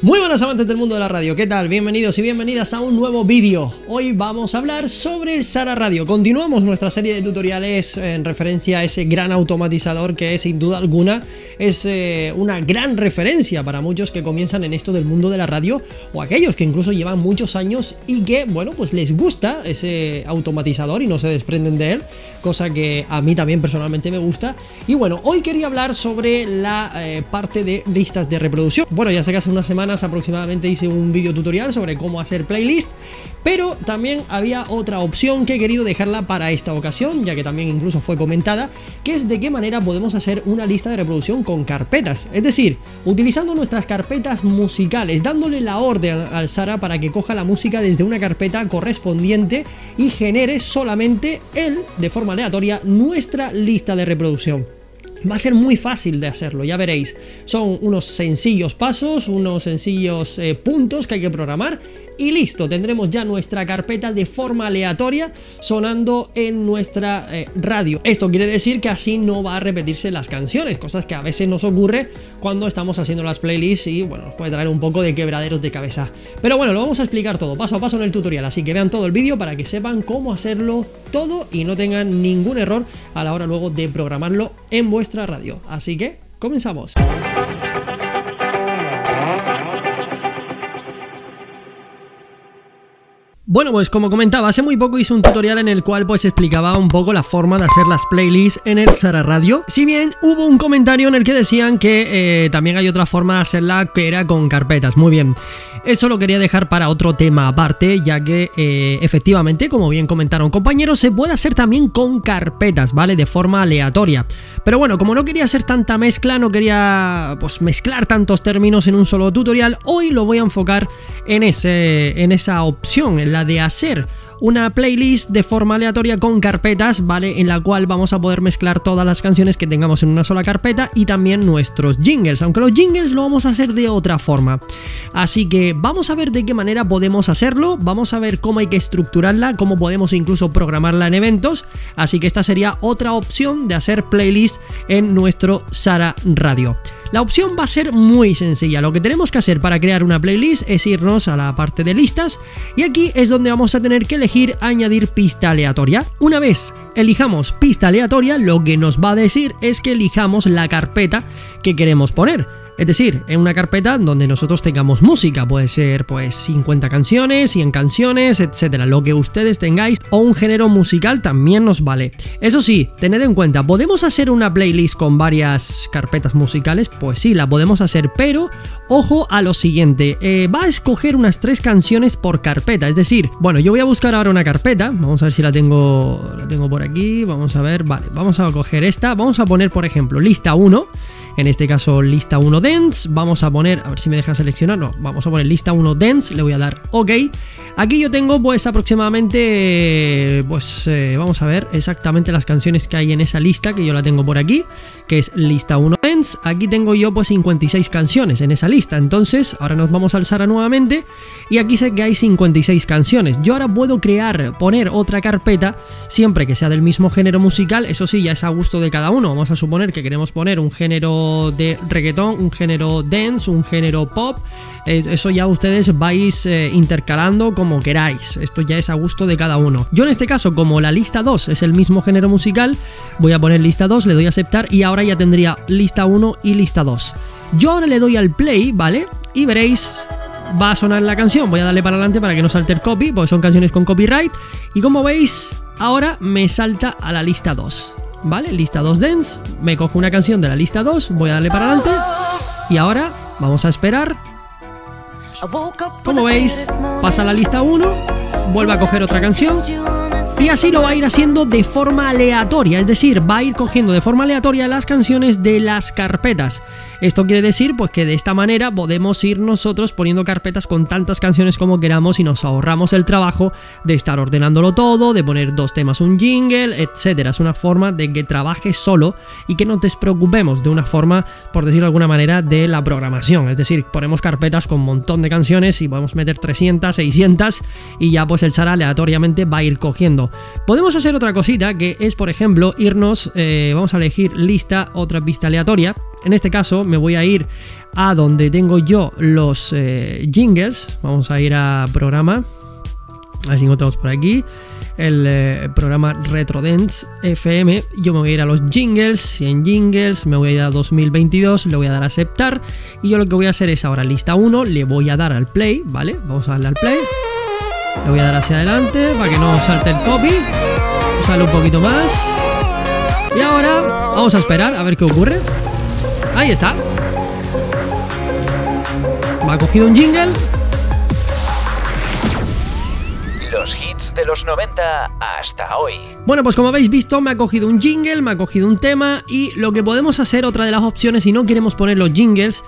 Muy buenas amantes del mundo de la radio, ¿qué tal? Bienvenidos y bienvenidas a un nuevo vídeo. Hoy vamos a hablar sobre el Sara Radio. Continuamos nuestra serie de tutoriales en referencia a ese gran automatizador que sin duda alguna es una gran referencia para muchos que comienzan en esto del mundo de la radio, o aquellos que incluso llevan muchos años y que, bueno, pues les gusta ese automatizador y no se desprenden de él, cosa que a mí también personalmente me gusta. Y bueno, hoy quería hablar sobre la parte de listas de reproducción. Bueno, ya sé que hace unas semanas aproximadamente hice un vídeo tutorial sobre cómo hacer playlist, pero también había otra opción que he querido dejarla para esta ocasión, ya que también incluso fue comentada, que es de qué manera podemos hacer una lista de reproducción con carpetas, es decir, utilizando nuestras carpetas musicales, dándole la orden al Sara para que coja la música desde una carpeta correspondiente y genere solamente él, de forma aleatoria, nuestra lista de reproducción. Va a ser muy fácil de hacerlo, ya veréis. Son unos sencillos pasos, unos sencillos puntos que hay que programar y listo, tendremos ya nuestra carpeta de forma aleatoria sonando en nuestra radio. Esto quiere decir que así no va a repetirse las canciones, cosas que a veces nos ocurre cuando estamos haciendo las playlists y bueno, nos puede traer un poco de quebraderos de cabeza. Pero bueno, lo vamos a explicar todo paso a paso en el tutorial, así que vean todo el vídeo para que sepan cómo hacerlo todo y no tengan ningún error a la hora luego de programarlo en vuestra radio. Así que comenzamos. Bueno, pues como comentaba, hace muy poco hice un tutorial en el cual pues explicaba un poco la forma de hacer las playlists en el Sara Radio. Si bien hubo un comentario en el que decían que también hay otra forma de hacerla que era con carpetas. Muy bien, eso lo quería dejar para otro tema aparte, ya que efectivamente, como bien comentaron compañeros, se puede hacer también con carpetas, ¿vale? De forma aleatoria. Pero bueno, como no quería hacer tanta mezcla, no quería pues mezclar tantos términos en un solo tutorial, hoy lo voy a enfocar en esa opción, en la de hacer una playlist de forma aleatoria con carpetas, ¿vale? En la cual vamos a poder mezclar todas las canciones que tengamos en una sola carpeta y también nuestros jingles, aunque los jingles lo vamos a hacer de otra forma. Así que vamos a ver de qué manera podemos hacerlo, vamos a ver cómo hay que estructurarla, cómo podemos incluso programarla en eventos, así que esta sería otra opción de hacer playlist en nuestro Sara Radio. La opción va a ser muy sencilla, lo que tenemos que hacer para crear una playlist es irnos a la parte de listas y aquí es donde vamos a tener que elegir añadir pista aleatoria. Una vez elijamos pista aleatoria, lo que nos va a decir es que elijamos la carpeta que queremos poner. Es decir, en una carpeta donde nosotros tengamos música, puede ser pues 50 canciones, 100 canciones, etcétera, lo que ustedes tengáis, o un género musical también nos vale. Eso sí, tened en cuenta, ¿podemos hacer una playlist con varias carpetas musicales? Pues sí, la podemos hacer, pero ojo a lo siguiente, va a escoger unas 3 canciones por carpeta, es decir, bueno, yo voy a buscar ahora una carpeta, vamos a ver si la tengo por aquí, vamos a ver, vale, vamos a coger esta, vamos a poner por ejemplo lista 1, en este caso lista 1 Dance, vamos a poner, a ver si me deja seleccionar, no, vamos a poner lista 1 Dance, le voy a dar OK. Aquí yo tengo pues aproximadamente, pues vamos a ver exactamente las canciones que hay en esa lista, que yo la tengo por aquí, que es lista 1 Dance. Aquí tengo yo pues 56 canciones en esa lista, entonces ahora nos vamos al Sara nuevamente y aquí sé que hay 56 canciones. Yo ahora puedo poner otra carpeta siempre que sea del mismo género musical, eso sí, ya es a gusto de cada uno. Vamos a suponer que queremos poner un género de reggaetón, un género dance, un género pop, eso ya ustedes vais intercalando como queráis, esto ya es a gusto de cada uno. Yo en este caso, como la lista 2 es el mismo género musical, voy a poner lista 2, le doy a aceptar y ahora ya tendría lista 1 y lista 2. Yo ahora le doy al play, ¿vale? Y veréis, va a sonar la canción, voy a darle para adelante para que no salte el copy, porque son canciones con copyright, y como veis, ahora me salta a la lista 2. ¿Vale? Lista 2 Dance, me cojo una canción de la lista 2, voy a darle para adelante y ahora vamos a esperar. Como veis, pasa a la lista 1, vuelve a coger otra canción y así lo va a ir haciendo de forma aleatoria, es decir, va a ir cogiendo de forma aleatoria las canciones de las carpetas. Esto quiere decir pues que de esta manera podemos ir nosotros poniendo carpetas con tantas canciones como queramos y nos ahorramos el trabajo de estar ordenándolo todo, de poner 2 temas, un jingle, etcétera. Es una forma de que trabajes solo y que no te despreocupemos de una forma, por decirlo de alguna manera, de la programación. Es decir, ponemos carpetas con un montón de canciones y podemos meter 300, 600 y ya pues el Sara aleatoriamente va a ir cogiendo. Podemos hacer otra cosita que es, por ejemplo, irnos, vamos a elegir lista, otra pista aleatoria En este caso me voy a ir a donde tengo yo los jingles. Vamos a ir a programa, a ver si encontramos por aquí el programa Retro Dance FM. Yo me voy a ir a los jingles, y en jingles me voy a ir a 2022, le voy a dar a aceptar, y yo lo que voy a hacer es ahora lista 1, le voy a dar al play, ¿vale? Vamos a darle al play, le voy a dar hacia adelante para que no salte el copy, sale un poquito más, y ahora vamos a esperar a ver qué ocurre. Ahí está, me ha cogido un jingle. De los 90 hasta hoy. Bueno, pues como habéis visto, me ha cogido un jingle, me ha cogido un tema, y lo que podemos hacer, otra de las opciones, si no queremos poner los jingles,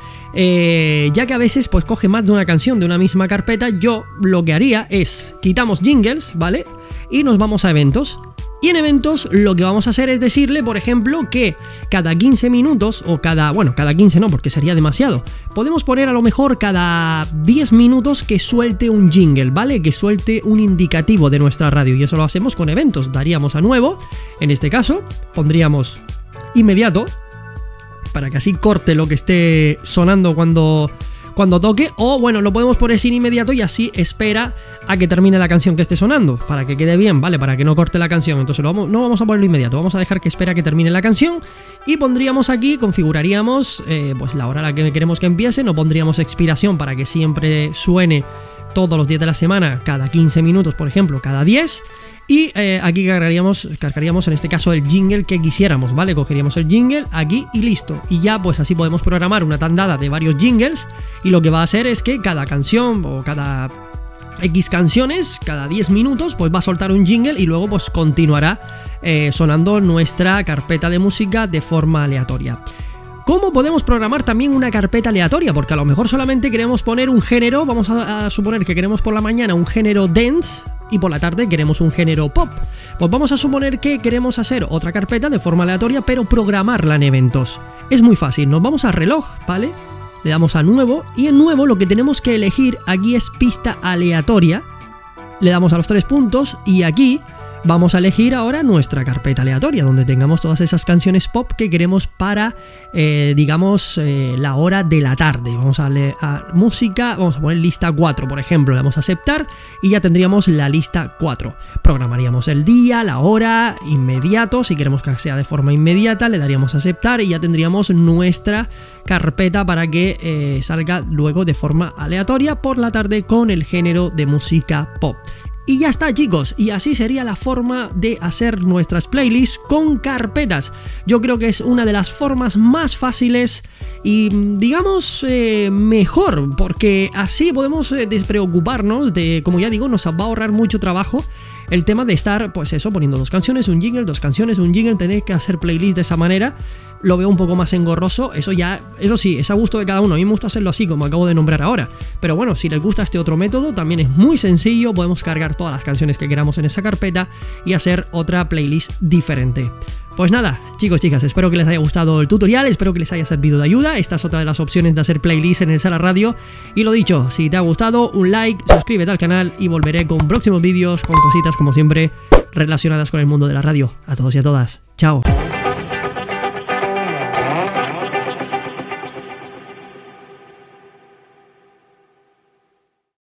ya que a veces pues coge más de una canción de una misma carpeta, yo lo que haría es quitamos jingles, ¿vale? Y nos vamos a eventos. Y en eventos lo que vamos a hacer es decirle, por ejemplo, que cada 15 minutos o cada 15 no, porque sería demasiado. Podemos poner a lo mejor cada 10 minutos que suelte un jingle, ¿vale? Que suelte un indicativo de nuestra radio, y eso lo hacemos con eventos. Daríamos a nuevo, en este caso pondríamos inmediato, para que así corte lo que esté sonando cuando toque, o bueno, lo podemos poner sin inmediato y así espera a que termine la canción que esté sonando, para que quede bien, ¿vale? Para que no corte la canción. Entonces no vamos a ponerlo inmediato, vamos a dejar que espera a que termine la canción, y pondríamos aquí, configuraríamos pues la hora a la que queremos que empiece, no pondríamos expiración para que siempre suene todos los días de la semana, cada 15 minutos, por ejemplo, cada 10. Y aquí cargaríamos en este caso el jingle que quisiéramos, ¿vale? Cogeríamos el jingle aquí y listo. Y ya pues así podemos programar una tandada de varios jingles, y lo que va a hacer es que cada canción o cada X canciones, cada 10 minutos, pues va a soltar un jingle, y luego pues continuará sonando nuestra carpeta de música de forma aleatoria. ¿Cómo podemos programar también una carpeta aleatoria? Porque a lo mejor solamente queremos poner un género, vamos a suponer que queremos por la mañana un género dance y por la tarde queremos un género pop. Pues vamos a suponer que queremos hacer otra carpeta de forma aleatoria, pero programarla en eventos. Es muy fácil, nos vamos a reloj, ¿vale? Le damos a nuevo, y en nuevo lo que tenemos que elegir aquí es pista aleatoria. Le damos a los 3 puntos, y aquí vamos a elegir ahora nuestra carpeta aleatoria, donde tengamos todas esas canciones pop que queremos para, digamos, la hora de la tarde. Vamos a darle a música, vamos a poner lista 4, por ejemplo, le damos a aceptar, y ya tendríamos la lista 4. Programaríamos el día, la hora, inmediato, si queremos que sea de forma inmediata, le daríamos a aceptar, y ya tendríamos nuestra carpeta para que salga luego de forma aleatoria por la tarde con el género de música pop. Y ya está, chicos, y así sería la forma de hacer nuestras playlists con carpetas. Yo creo que es una de las formas más fáciles y, digamos, mejor, porque así podemos despreocuparnos de, como ya digo, nos va a ahorrar mucho trabajo el tema de estar, pues eso, poniendo 2 canciones, un jingle, 2 canciones, un jingle, tener que hacer playlist de esa manera. Lo veo un poco más engorroso, eso sí, es a gusto de cada uno. A mí me gusta hacerlo así, como acabo de nombrar ahora. Pero bueno, si les gusta este otro método, también es muy sencillo. Podemos cargar todas las canciones que queramos en esa carpeta y hacer otra playlist diferente. Pues nada, chicos, chicas, espero que les haya gustado el tutorial, espero que les haya servido de ayuda. Esta es otra de las opciones de hacer playlists en el Sara Radio. Y lo dicho, si te ha gustado, un like, suscríbete al canal, y volveré con próximos vídeos con cositas, como siempre, relacionadas con el mundo de la radio. A todos y a todas, chao.